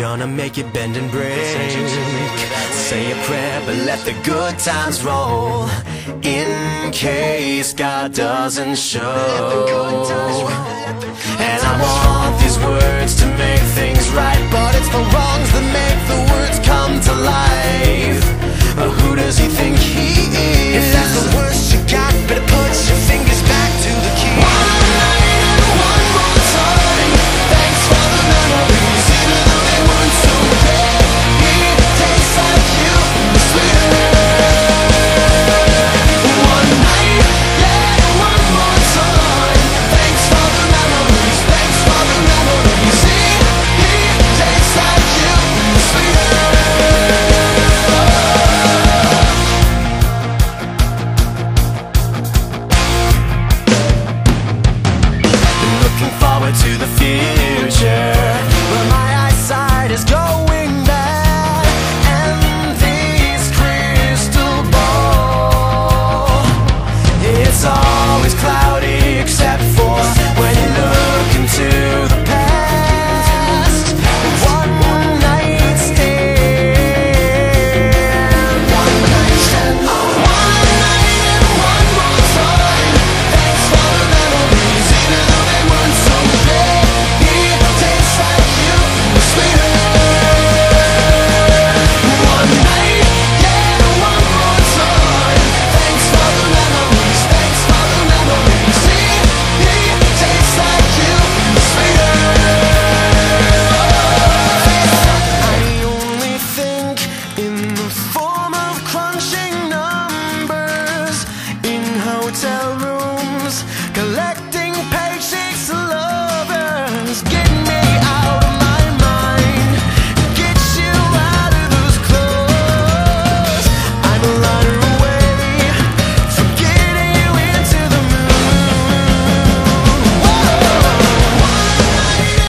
gonna make it bend and break. Say a prayer, but let the good times roll, in case God doesn't show. And I want these words to make things right, but it's the wrongs that make the words come to life. Who does he think he is? If that's the worst you got, better put your fingers back to the key. One night and one more time, thanks for the memories, even though they weren't so great. It tastes like you, sweeter. One night, yeah, one more time, thanks for the memories, thanks for the memories. It tastes like you, sweeter. Forward to the future, where my eyesight is going bad, and this crystal ball, it's always cloudy except for when you look into the past. One night stand, one night stand, one night and one more time. Thanks for the memories, even though they weren't so great. It tastes like you, sweeter. One night, yeah, one more time. Thanks for the memories, thanks for the memories. It tastes like you, sweeter. I only think in the form of crunching numbers in hotel rooms